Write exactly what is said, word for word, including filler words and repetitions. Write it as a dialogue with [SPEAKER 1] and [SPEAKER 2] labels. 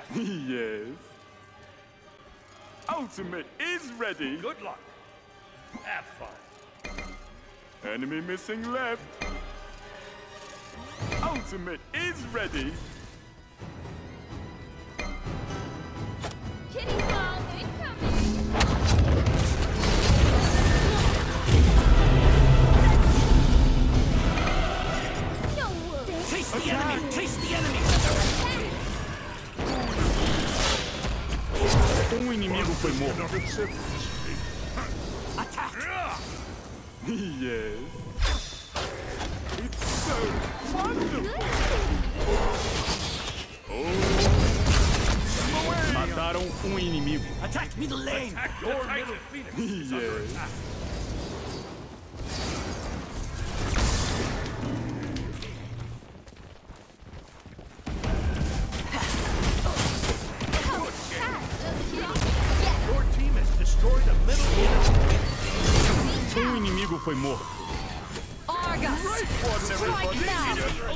[SPEAKER 1] Yes. Ultimate is ready.
[SPEAKER 2] Good luck. Have fun.
[SPEAKER 1] Enemy missing left. Ultimate is ready.
[SPEAKER 3] Kitty ball incoming. No worries.
[SPEAKER 2] Chase the enemy! Chase the enemy!
[SPEAKER 1] Um inimigo foi morto.
[SPEAKER 2] Attack!
[SPEAKER 1] Yes. It's so wonderful. Oh. Mataram um inimigo.
[SPEAKER 2] Attack middle lane! Attack your middle Phoenix!
[SPEAKER 1] Yes.
[SPEAKER 2] Your team has destroyed a middle lane!
[SPEAKER 1] Um inimigo foi morto.
[SPEAKER 3] Argus!
[SPEAKER 1] Right one,
[SPEAKER 3] Strike
[SPEAKER 1] everybody.
[SPEAKER 3] now!